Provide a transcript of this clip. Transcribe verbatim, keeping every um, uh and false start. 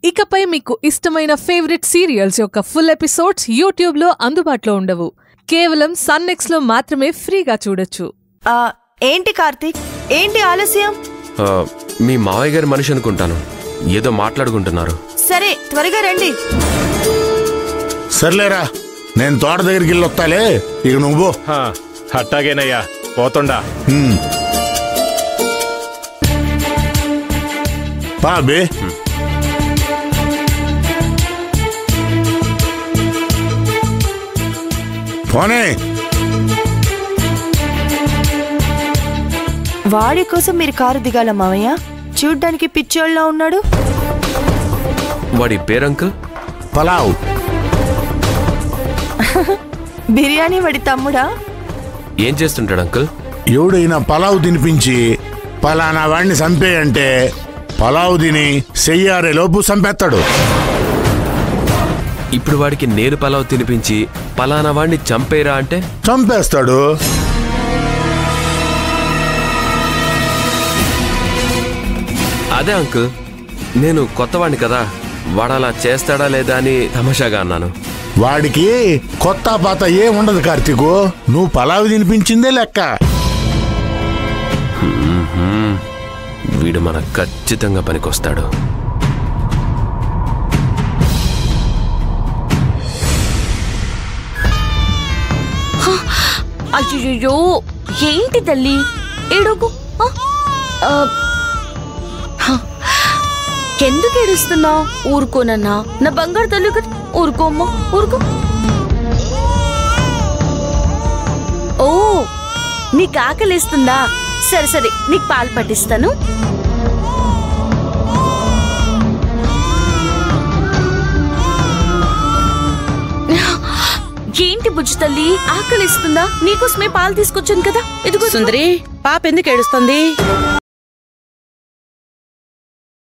ఇకపై మీకు ఇష్టమైన ఫేవరెట్ సీరియల్స్ యొక్క ఫుల్ ఎపిసోడ్స్ యూట్యూబ్ లో అందుబాటులో ఉండవు. కేవలం సన్ నెక్స్ట్ లో మాత్రమే ఫ్రీగా చూడొచ్చు. ఏంటి కార్తీక్, ఏంటి ఆలస్యం? మీ మావయ్య గారి మనిషి అనుకుంటాను, ఏదో మాట్లాడుకుంటున్నారు. సరే త్వరగా రండి. సర్లేరా, నేను తోట దగ్గరికి వెళ్ళి వస్తాలే, ఇక నువ్వు. అట్టాగేనయ్యా, పోతుండా. బాబే పోనే. వాడి కోసం మీరు కారు దిగాల మావయ్య? చూడ్డానికి పిచ్చోళ్ళ ఉన్నాడు. వాడి పేరంకుల్ పలావ్. బిర్యానీ వాడి తమ్ముడా? ఏం చేస్తుంటాడు అంకుల్? ఎవడైనా పలావ్ తినిపించి పలానా వాడిని చంపేయంటే పలావ్ తిని చెయ్యారే లోపు చంపేస్తాడు. ఇప్పుడు వాడికి నేను పలావ్ తినిపించి పలానా వాడిని చంపేరా అంటే చంపేస్తాడు. అదే అంకుల్, నేను కొత్తవాడిని కదా, వాడలా చేస్తాడా లేదా అని తమాషాగా అన్నాను. వాడికి కొత్త పాత ఏం ఉండదు కార్తీకు, నువ్వు పలావ్ తినిపించిందే లెక్క. వీడు మనకు ఖచ్చితంగా పనికొస్తాడు. అయ్యో ఏంటి తల్లి ఏడుకు? ఎందుకు ఏడుస్తున్నావు? ఊరుకోనన్నా, నా బంగారు తల్లి కదా, ఊరుకోమ్మా, ఊరుకో. ఓ, నీకు ఆకలిస్తుందా? సరే సరే, నీకు పాలు పట్టిస్తాను. ఏంటి బుజ్జి తల్లి, ఆకలిస్తుందా? నీకోసమే పాలు తీసుకొచ్చాను కదా, ఇదిగో. సుందరి, పాప ఎందుకు ఏడుస్తుంది?